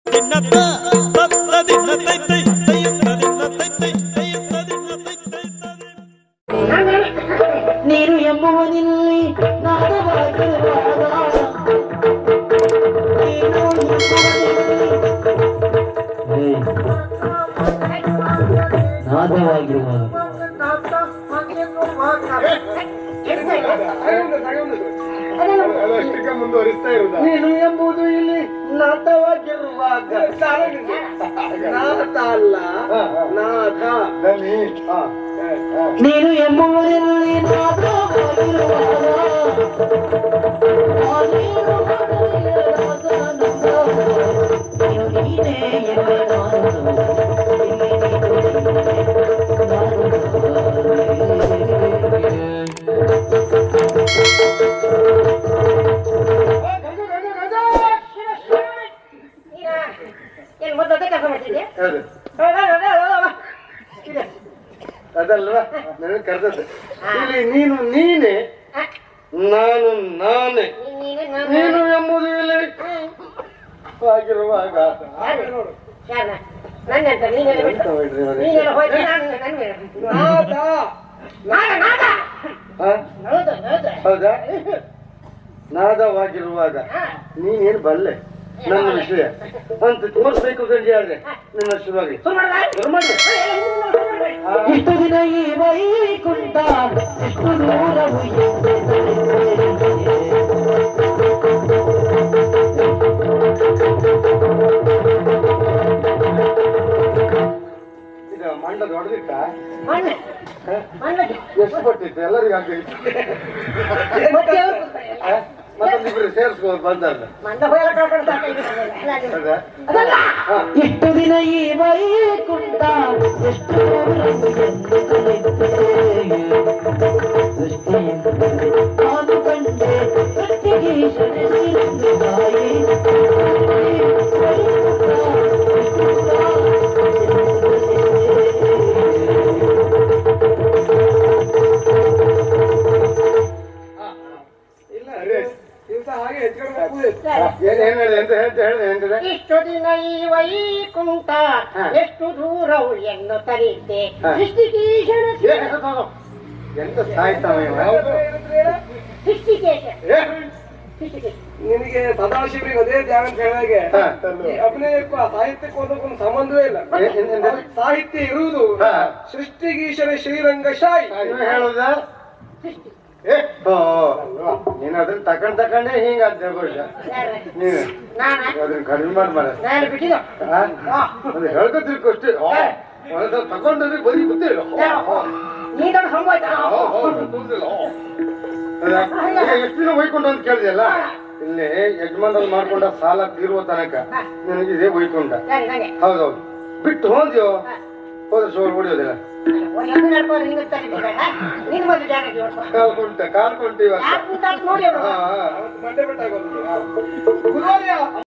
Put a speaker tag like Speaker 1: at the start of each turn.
Speaker 1: ನೀನು ಎಂಬುವನಿಲ್ಲಿ ನಾದವಾಗಿರುವಾಗ ನೀನು ಎಂಬುದು ಇಲ್ಲಿ ನಾದವಾಗಿರುವಾಗ ನಾದ ಅಲ್ಲ ನಾದ ನೀನು ಎಂಬುವರಲ್ಲಿ ಅದಲ್ವಾ ನನಗೆ ಕರೆದದ್ದು ಇಲ್ಲಿ ನೀನು ನೀನೆ ನಾನು ನಾನೇ ನೀನು ಎಂಬುದು ಇಲ್ಲಿ ಆಗಿರುವಾಗ ಹೌದಾ ನಾದವಾಗಿರುವಾಗ ನೀನೇನು ಬಲ್ಲೆ ನನ್ನ ವಿಷಯ ಅಂತ ತೋರಿಸ್ಬೇಕು ಸಂಜೆ ಆದ್ರೆ ನನ್ನ ಶುರುವಾಗಿ ಇಷ್ಟು ದಿನ ಈ ವೈಕುಂಠ ಎಷ್ಟು ದೂರವು ಇದು ಮಂಡದ ಹೊಡೆದಿಟ್ಟ ಎಷ್ಟು ಕೊಟ್ಟಿತ್ತು ಎಲ್ಲರಿಗೂ ಆಗ್ಬೇಕು ಮತ್ತೊಂದಿಬ್ರು ಸೇರಿಸ್ಕೊಂಡು ಬಂದಲ್ಲ ಎಷ್ಟು ದಿನ ಈ ವೈಕುಂಠ ಎಷ್ಟು ನಾನು ಕಂಡೆ
Speaker 2: ಇಷ್ಟು ದಿನ ಈ ವೈಕುಂಠ ಎಷ್ಟು ದೂರವು ಎನ್ನುತ್ತಲಿದ್ದೆ
Speaker 1: ಎಂತ ಸಾಯ್ತಾವ
Speaker 3: ನಿನಗೆ ಸದಾಶಿವರಿಗೆ ಅದೇ ಧ್ಯಾನ ಅಂತ ಹೇಳಿದಾಗೆ ಅಭಿನಯಕ್ಕೂ ಆ ಸಾಹಿತ್ಯಕ್ಕೂ ಅದಕ್ಕೂ ಸಂಬಂಧವೇ ಇಲ್ಲ. ಸಾಹಿತ್ಯ ಇರುವುದು ಸೃಷ್ಟಿಗೀಶನ ಶ್ರೀರಂಗಶಾಹಿ
Speaker 1: ಹೇಳುದಾ ನೀನ್ ಅದನ್ನ ತಕೊಂಡೇ ಹಿಂಗಂತ ಬಹುಶಃ ನೀನು ಅದನ್ನ ಕಡಿಮೆ ಮಾಡ್ಬಾರ ಹೇಳ್ಕೊತಿರ್ಕು ಅಷ್ಟೇ ತಗೊಂಡ್ರೆ ಬರೀ ಗೊತ್ತಿಲ್ಲ ಎಷ್ಟು ದಿನ ಒಯ್ಕೊಂಡು ಅಂತ ಕೇಳಿದೆಯಲ್ಲ ಇಲ್ಲಿ ಯಜಮಾನಲ್ಲಿ ಮಾಡ್ಕೊಂಡ ಸಾಲ ತೀರುವ ತನಕ ನನಗೆ ಇದೇ ಒಯ್ಕೊಂಡ ಹೌದೌದು ಬಿಟ್ಟು ಹೋದ್ಯೋ ಹೋದ್ರೆ ಸೋಲ್ ಹೊಡಿಯೋದಿಲ್ಲ ಕಾಲ್ಕೊಂತೀವ
Speaker 3: ಮಂಡೆ ಬೆಟ್ಟ